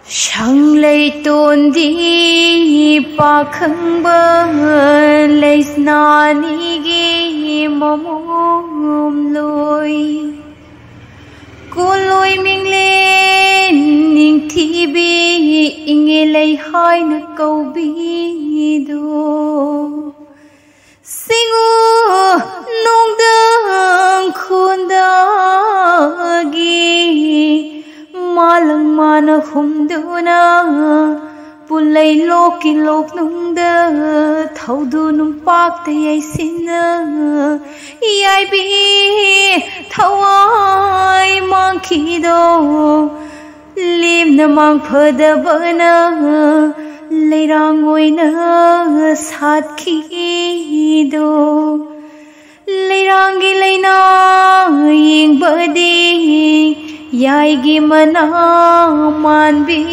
Shang tôn đi pakhang ba leisna ni gi momom loi cô loi mình lên ning thi bi inge lei hai na câu bi do singu nong dang khun da gi malang mana hum duna pulai loki lok nung da thau du nung pak te ai sin ai bi thau ai mang khi do lim na mang phada bana leirang oi na sat khi do leirang gi leina ying badi yai gi mana man bi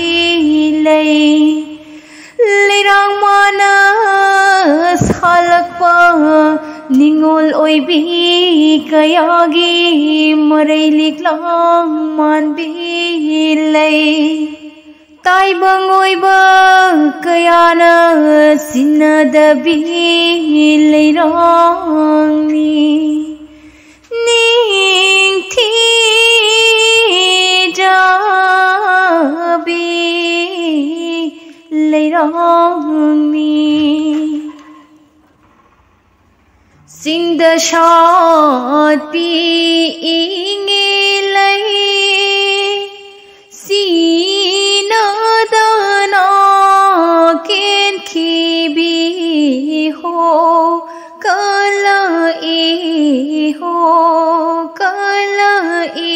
leirang mana salak pa ningol oi bi kaya gi marai liklang man bi tai bang oi ba kaya na sinada bi leirang ning thi jabi leirang sing da shot pi inge lai sina da na ken khi bi ho kala e ho kala e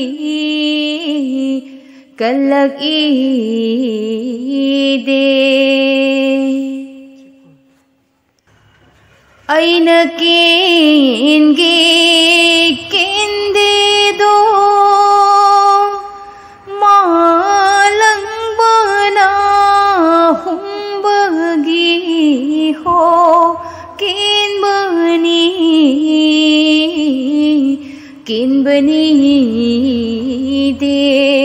kalak e de aina ken de do malang bana hum bagi ho ken bani de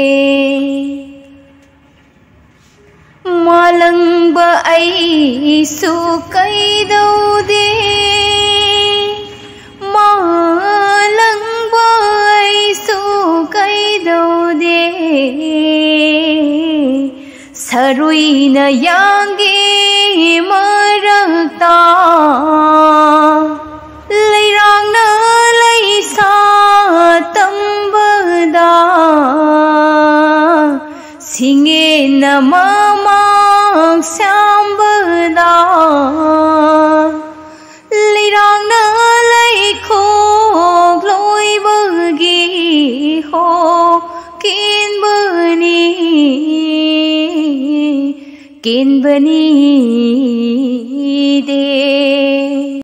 malang ba ai su kai dau de malang ba ai su kai dau de sarui na yangi marakta leirang na lai sa tambada singe na mamang sambada leirang na lai khok loi bagi ho kin bani de